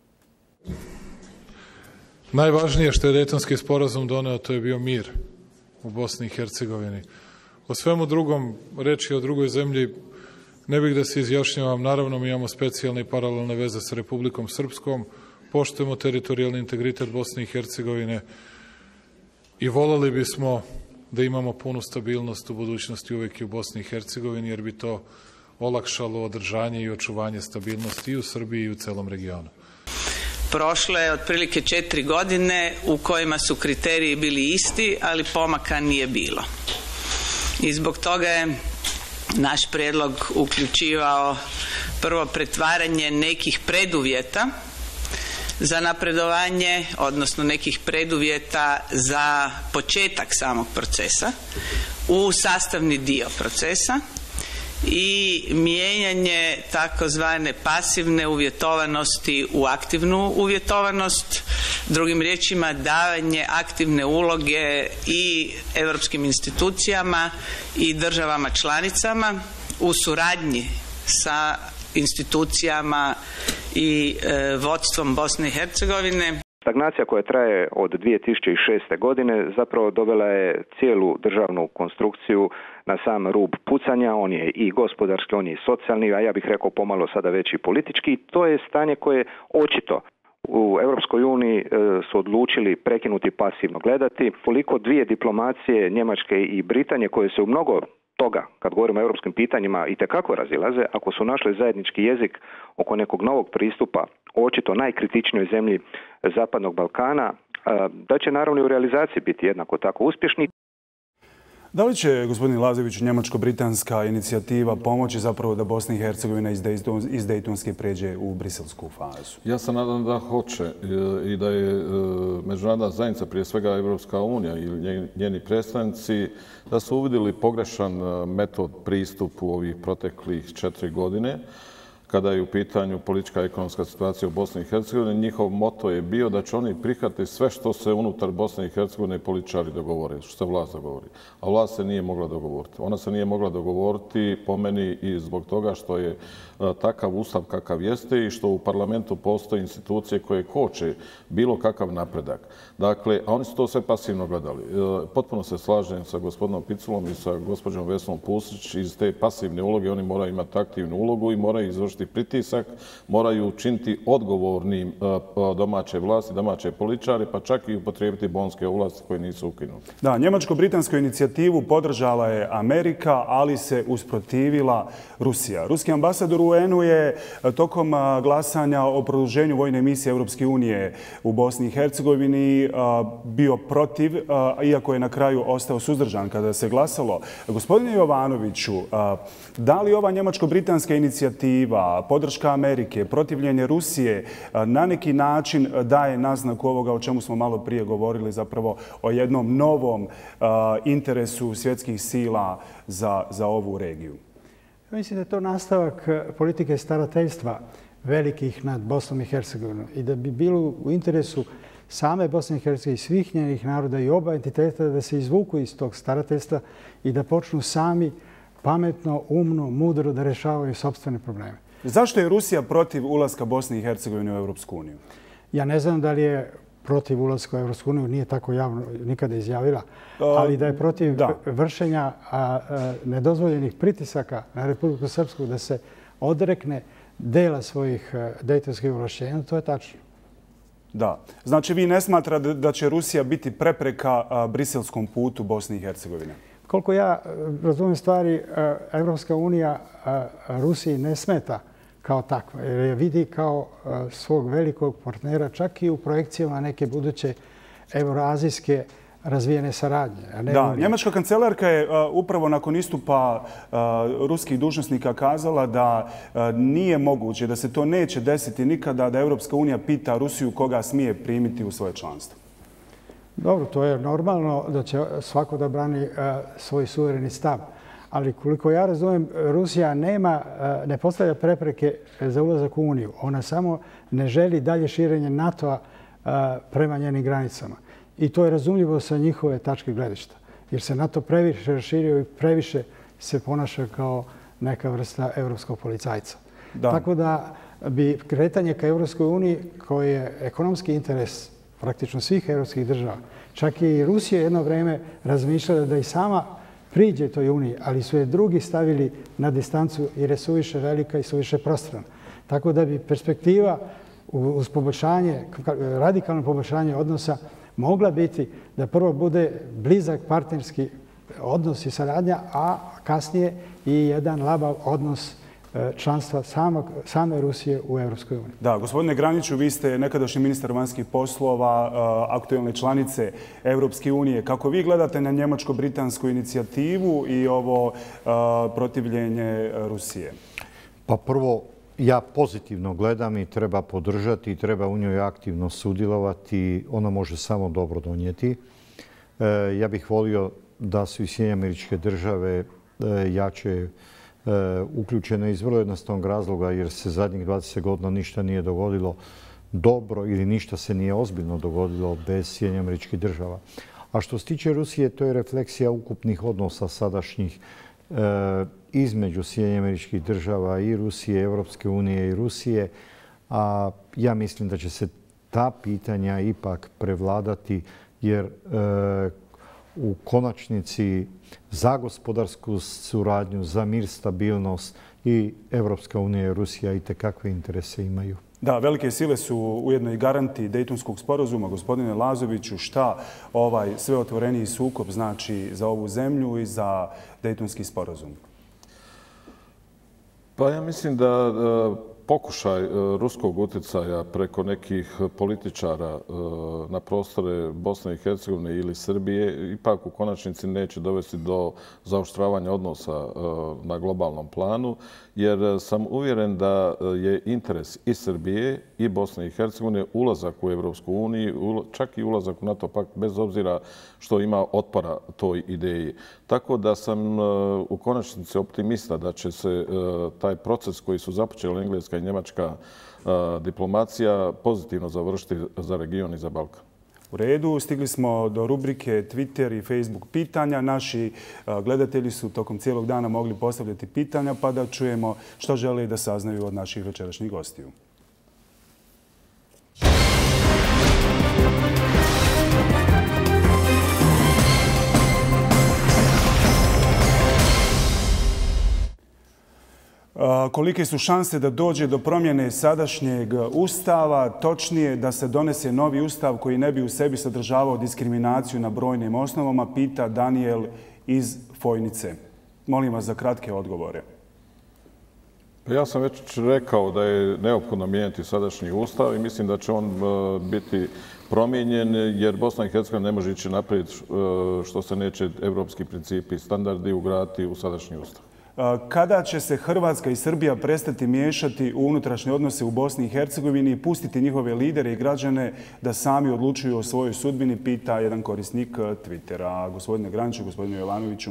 Najvažnije što je Dejtonski sporazum doneo, to je bio mir u Bosni i Hercegovini. O svemu drugom, reći o drugoj zemlji, ne bih da se izjašnjavam. Naravno, mi imamo specijalne i paralelne veze sa Republikom Srpskom, poštujemo teritorijalni integritet Bosne i Hercegovine i voleli bismo da imamo punu stabilnost u budućnosti uvek i u Bosni i Hercegovini, jer bi to olakšalo održanje i očuvanje stabilnosti i u Srbiji i u celom regionu. Prošlo je otprilike četiri godine u kojima su kriteriji bili isti, ali pomaka nije bilo. I zbog toga je naš prijedlog uključivao prvo pretvaranje nekih preduvjeta za napredovanje, odnosno nekih preduvjeta za početak samog procesa u sastavni dio procesa i mijenjanje takozvane pasivne uvjetovanosti u aktivnu uvjetovanost, drugim riječima davanje aktivne uloge i europskim institucijama i državama članicama u suradnji sa institucijama i e, vodstvom Bosne i Hercegovine. Stagnacija koja traje od dvije tisuće šeste. godine zapravo dovela je cijelu državnu konstrukciju na sam rub pucanja. On je i gospodarski, on je i socijalni, a ja bih rekao pomalo sada već i politički. To je stanje koje je očito u Europskoj uniji su odlučili prekinuti, pasivno gledati. Koliko dvije diplomacije, Njemačke i Britanije, koje se u mnogo toga, kad govorimo o europskim pitanjima, i tekako razilaze, ako su našli zajednički jezik oko nekog novog pristupa, očito najkritičnijoj zemlji Zapadnog Balkana, da će naravno i u realizaciji biti jednako tako uspješni. Da li će, gospodin Lazović, njemačko-britanska inicijativa pomoći zapravo da Bosna i Hercegovina iz Dejtonske pređe u briselsku fazu? Ja se nadam da hoće i da je međunarodna zajednica, prije svega Evropska unija ili njeni predstavnici, da su uvidjeli pogrešan metod pristupu ovih proteklih četiri godine. Kada je u pitanju politička i ekonomska situacija u Bosni i Hercegovini, njihov moto je bio da će oni prihvatiti sve što se unutar Bosne i Hercegovine političari dogovore, što se vlast dogovori. A vlast se nije mogla dogovoriti. Ona se nije mogla dogovoriti po meni i zbog toga što je takav ustav kakav jeste i što u parlamentu postoje institucije koje koče bilo kakav napredak. Dakle, a oni su to sve pasivno gledali. Potpuno se slažem sa gospodinom Piculom i sa gospođom Vesnom Pusić. Iz te pasivne uloge oni moraju imati aktivnu ulogu i moraju izvršiti izvršiti pritisak, moraju učiniti odgovornim domaće vlasti, domaće političari, pa čak i upotrijebiti bonske ovlasti koje nisu ukinute. Da, njemačko-britansku inicijativu podržala je Amerika, ali se usprotivila Rusija. Ruski ambasador u U N-u je tokom glasanja o produženju vojne misije Europske unije u Bosni i Hercegovini bio protiv, iako je na kraju ostao suzdržan kada se glasalo. Gospodine Jovanoviću, da li ova njemačko-britanska inicijativa, podrška Amerike, protivljenje Rusije na neki način daje naznaku ovoga o čemu smo malo prije govorili, zapravo o jednom novom interesu svjetskih sila za, za ovu regiju? Mislim da je to nastavak politike starateljstva velikih nad Bosnom i Hercegovinom i da bi bilo u interesu same Bosne i Hercegovine i svih njenih naroda i oba entiteta da se izvuku iz tog starateljstva i da počnu sami pametno, umno, mudro da rešavaju sopstvene probleme. Zašto je Rusija protiv ulaska Bosne i Hercegovine u Europsku uniju? Ja ne znam da li je protiv ulaska u Europsku uniju, nije tako javno nikada izjavila, ali da je protiv da. vršenja a, a, nedozvoljenih pritisaka na Republiku Srpsku da se odrekne dela svojih dejtonskih ovlašćenja, to je tačno. Da. Znači vi ne smatrate da će Rusija biti prepreka a, briselskom putu Bosne i Hercegovine? Koliko ja razumijem stvari, Evropska unija Rusiji ne smeta kao takva, jer je vidi kao svog velikog partnera čak i u projekcijama neke buduće euroazijske razvijene saradnje. Da, njemačka kancelarka je upravo nakon istupa ruskih dužnosnika kazala da nije moguće, da se to neće desiti nikada, da Evropska unija pita Rusiju koga smije primiti u svoje članstvo. Dobro, to je normalno da će svako da brani svoj suvereni stav. Ali koliko ja razumijem, Rusija nema, ne postavlja prepreke za ulazak u Uniju. Ona samo ne želi dalje širenje NATO-a prema njenim granicama. I to je razumljivo sa njihove tačke gledišta. Jer se NATO previše raširio i previše se ponaša kao neka vrsta evropskog policajca. Da. Tako da bi kretanje ka Evropskoj uniji, koji je ekonomski interes praktično svih evropskih država, čak i Rusija jedno vreme razmišljala da i sama priđe toj uniji, ali su je drugi stavili na distancu jer je suviše velika i suviše prostrana. Tako da bi perspektiva uz poboljšanje, radikalno poboljšanje odnosa mogla biti da prvo bude blizak partnerski odnos i saradnja, a kasnije i jedan labav odnos članstva samog, same Rusije u Evropskoj uniji. Da, gospodine Graniću, vi ste nekadašnji ministar vanjskih poslova, aktuelne članice Evropske unije. Kako vi gledate na njemačko-britansku inicijativu i ovo protivljenje Rusije? Pa prvo, ja pozitivno gledam i treba podržati i treba u njoj aktivno sudjelovati. Ona može samo dobro donijeti. Ja bih volio da su i Sjedinjene Američke Države jače uključene iz vrlo jednostavnog razloga jer se zadnjih dvadeset godina ništa nije dogodilo dobro ili ništa se nije ozbiljno dogodilo bez Sjedinjenih Američkih Država. A što se tiče Rusije, to je refleksija ukupnih odnosa sadašnjih e, između Sjedinjenih Američkih Država i Rusije, Evropske unije i Rusije. A ja mislim da će se ta pitanja ipak prevladati jer e, u konačnici za gospodarsku suradnju, za mir, stabilnost i Evropska unija i Rusija i tekakve interese imaju. Da, velike sile su ujedno i garanti Dejtonskog sporazuma. Gospodine Lazoviću, šta ovaj sveotvoreniji sukob znači za ovu zemlju i za Dejtonski sporazum? Pa ja mislim da pokušaj ruskog utjecaja preko nekih političara na prostore Bosne i Hercegovine ili Srbije ipak u konačnici neće dovesti do zaoštravanja odnosa na globalnom planu, jer sam uvjeren da je interes i Srbije i Bosne i Hercegovine ulazak u Evropsku uniju, čak i ulazak u NATO pakt, bez obzira što ima otpora toj ideji. Tako da sam u konačnici optimista da će se taj proces koji su započeli engleska i njemačka diplomacija pozitivno završiti za region i za Balkan. U redu, stigli smo do rubrike Twitter i Facebook pitanja. Naši gledatelji su tokom cijelog dana mogli postavljati pitanja, pa da čujemo što žele da saznaju od naših večerašnjih gostiju. kolike su šanse da dođe do promjene sadašnjeg ustava, točnije da se donese novi ustav koji ne bi u sebi sadržavao diskriminaciju na brojnim osnovama, pita Danijel iz Fojnice. Molim vas za kratke odgovore. Ja sam već rekao da je neophodno mijenjati sadašnji ustav i mislim da će on biti promijenjen jer Bosna i Hercegovina ne može ići naprijed što se neće evropski principi i standardi ugraditi u sadašnji ustav. Kada će se Hrvatska i Srbija prestati miješati u unutrašnje odnose u Bosni i Hercegovini i pustiti njihove lidere i građane da sami odlučuju o svojoj sudbini, pita jedan korisnik Twittera. Gospodine Graniću, gospodine Jovanoviću.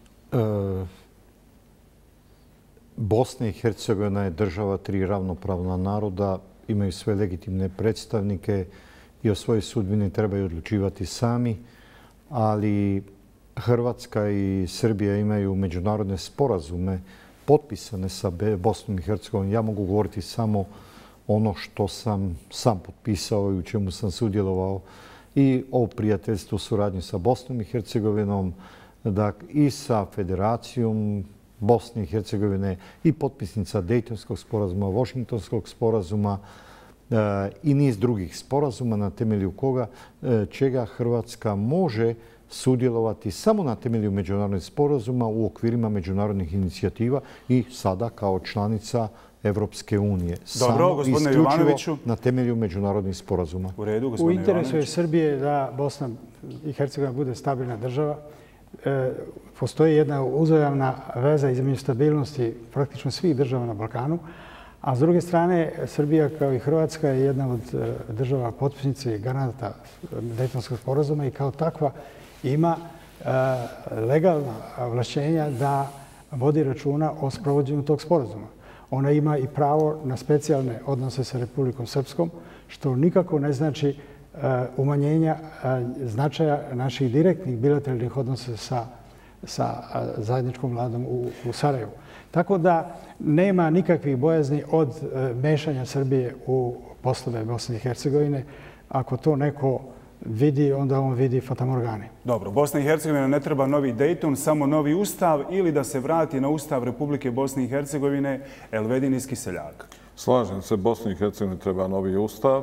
Bosna i Hercegovina je država tri ravnopravna naroda, imaju sve legitimne predstavnike i o svojoj sudbini trebaju odlučivati sami, ali Hrvatska i Srbija imaju međunarodne sporazume potpisane sa Bosnom i Hercegovinom. Ja mogu govoriti samo ono što sam sam potpisao i u čemu sam sudjelovao i o prijateljstvu, suradnji sa Bosnom i Hercegovinom, i sa Federacijom Bosne i Hercegovine i potpisnica Dejtonskog sporazuma, Washingtonskog sporazuma i niz drugih sporazuma na temelju koga čega Hrvatska može sudjelovati samo na temelju međunarodnih sporazuma u okvirima međunarodnih inicijativa i sada kao članica Evropske unije. Dobro, gospodine Jovanoviću. Na temelju međunarodnih sporazuma. U redu, gospodine Jovanoviću. U interesu je Srbije da Bosna i Hercegovina bude stabilna država. Postoji jedna uzajamna veza između stabilnosti praktično svih država na Balkanu, a s druge strane Srbija kao i Hrvatska je jedna od država potpisnica i garanata Dejtonskog sporazuma i kao takva ima legalna ovlašćenja da vodi računa o sprovođenju tog sporazuma. Ona ima i pravo na specijalne odnose sa Republikom Srpskom, što nikako ne znači umanjenja značaja naših direktnih bilateralnih odnosa sa, sa zajedničkom vladom u, u Sarajevu. Tako da nema nikakvih bojazni od mešanja Srbije u poslove Bosne i Hercegovine. Ako to neko vidi, onda on vidi fatamorgane. Dobro, Bosna i Hercegovina ne treba novi Dejton, samo novi ustav ili da se vrati na ustav Republike Bosne i Hercegovine. Elvedin iz Kiseljaka. Slažem se, Bosni i Hercegovini treba novi ustav.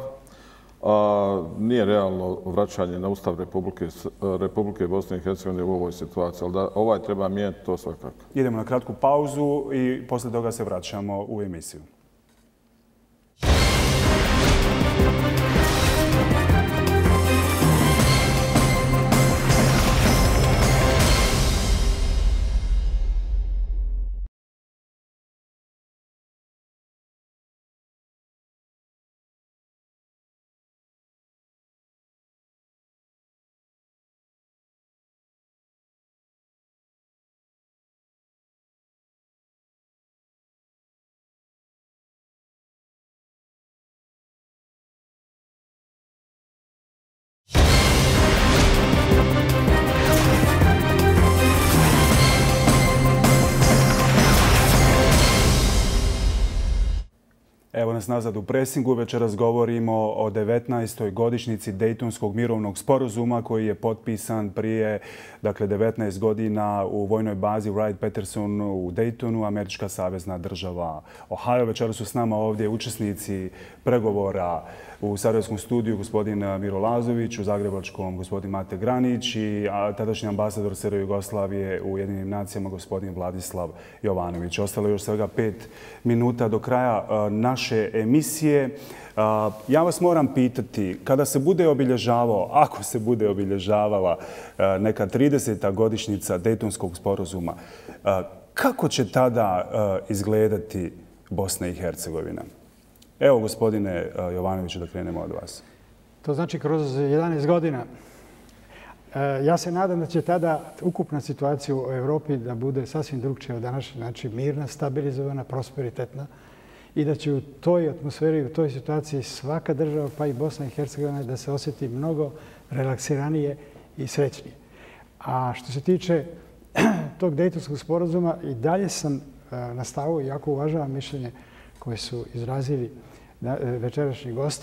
A nije realno vraćanje na ustav Republike, Republike Bosne i Hercegovine u ovoj situaciji, ali da ovaj treba mijenjati, to svakako. Idemo na kratku pauzu i posle toga se vraćamo u emisiju. Evo nas nazad u presingu. Večeras govorimo o devetnaestoj godišnjici Dejtonskog mirovnog sporazuma koji je potpisan prije dakle, devetnaest godina u vojnoj bazi Wright-Patterson u Dejtonu, američka savezna država Ohio. Večeras su s nama ovdje učesnici pregovora u sarajevskom studiju gospodin Miro Lazović, u zagrebačkom gospodin Mate Granić i tadašnji ambasador S R Jugoslavije u Ujedinjenim nacijama gospodin Vladislav Jovanović. Ostalo je još svega pet minuta do kraja naše emisije. Ja vas moram pitati, kada se bude obilježavao, ako se bude obilježavala neka trideseta godišnjica Dejtonskog sporazuma, kako će tada izgledati Bosna i Hercegovina? Evo, gospodine Jovanoviću, da krenemo od vas. To znači kroz jedanaest godina. Ja se nadam da će tada ukupna situacija u Evropi da bude sasvim drugčija od današnje, znači mirna, stabilizovana, prosperitetna i da će u toj atmosferi, u toj situaciji svaka država, pa i Bosna i Hercegovina, da se osjeti mnogo relaksiranije i srećnije. A što se tiče tog Dejtonskog sporazuma, i dalje sam na stavu, iako uvažavam mišljenje koje su izrazili večerašnji gosti,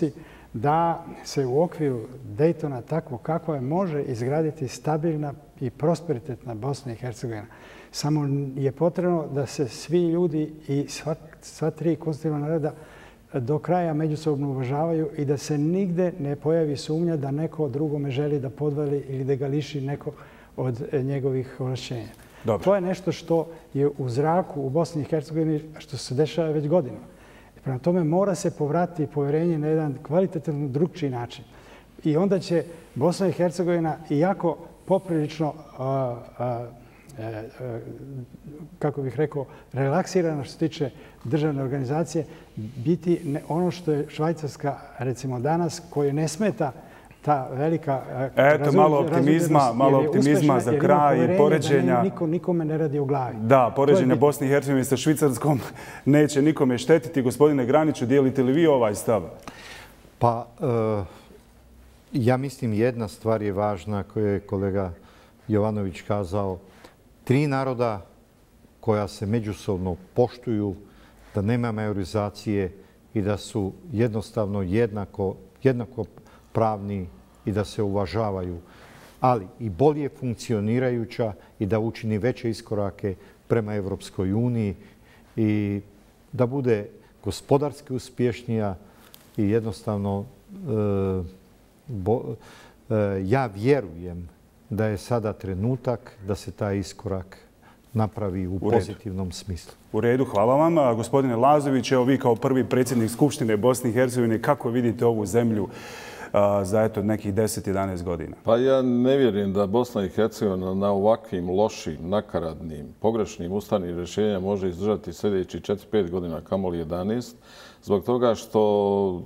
da se u okviru Daytona takvo kakva je može izgraditi stabilna i prosperitetna Bosna i Hercegovina. Samo je potrebno da se svi ljudi i sva, sva tri konstitutivna naroda do kraja međusobno uvažavaju i da se nigde ne pojavi sumnja da neko drugome želi da podvali ili da ga liši neko od njegovih ovlašćenja. Dobro. To je nešto što je u zraku u Bosni i Hercegovini, što se dešava već godinama. Prema tome mora se povratiti povjerenje na jedan kvalitativno drugčiji način. I onda će Bosna i Hercegovina, iako poprilično, a, a, a, kako bih rekao, relaksirana što se tiče državne organizacije, biti ne, ono što je Švajcarska, recimo danas, koju ne smeta ta velika Eto, malo optimizma, malo optimizma za kraj i poređenja. Da niko nikome ne radi u glavi. Da, poređenja Bosne i Hercegovine sa Švicarskom neće nikome štetiti. Gospodine Graniću, dijelite li vi ovaj stav? Pa, ja mislim jedna stvar je važna koju je kolega Jovanović kazao. Tri naroda koja se međusobno poštuju, da nema majorizacije i da su jednostavno jednako, jednako pravni i da se uvažavaju, ali i bolje funkcionirajuća i da učini veće iskorake prema Evropskoj uniji i da bude gospodarski uspješnija i jednostavno e, bo, e, ja vjerujem da je sada trenutak da se taj iskorak napravi u, u pozitivnom smislu. U redu, hvala vam. Gospodine Lazović, evo vi kao prvi predsjednik Skupštine Bosne i Hercegovine, kako vidite ovu zemlju za eto nekih deset do jedanaest godina? Pa ja ne vjerujem da Bosna i Hercegovina na ovakvim lošim, nakaradnim, pogrešnim ustavnim rješenjima može izdržati sljedeći četiri do pet godina, kamoli jedanaest, zbog toga što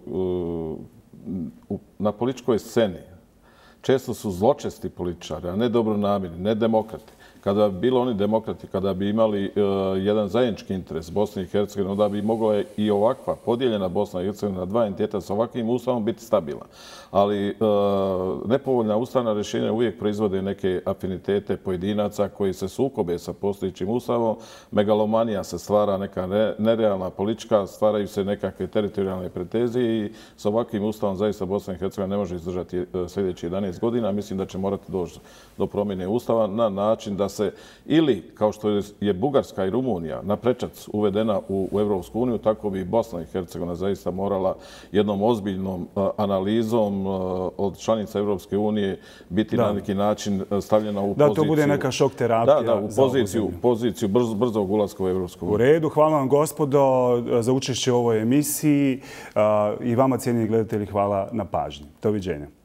na političkoj sceni često su zločesti političari, a ne dobronamjerni, ne demokrati. Kada bi bilo oni demokrati, kada bi imali uh, jedan zajednički interes Bosne i Hercegovine, onda bi mogla i ovakva podijeljena Bosna i Hercegovina na dva entiteta sa ovakvim ustavom biti stabilna. Ali uh, nepovoljna ustavna rješenja uvijek proizvode neke afinitete pojedinaca koji se sukobe sa postojećim ustavom. Megalomanija se stvara, neka ne, nerealna politička, stvaraju se nekakve teritorijalne pretenzije i sa ovakvim ustavom zaista Bosna i Hercegovina ne može izdržati uh, sljedeći jedanaest godina. Mislim da će morati doći do promjene ustava na način da se ili, kao što je Bugarska i Rumunija na prečac uvedena u, u Evropsku uniju, tako bi Bosna i Hercegovina zaista morala jednom ozbiljnom uh, analizom uh, od članica Evropske unije biti da. na neki način stavljena u da, poziciju... Da, to bude neka šok terapija. Da, da, u poziciju, poziciju brzo, brzog ulaska u Evropsku uniju. U redu, hvala vam gospodo za učešće u ovoj emisiji uh, i vama cijenjeni gledatelji hvala na pažnji. Doviđenja.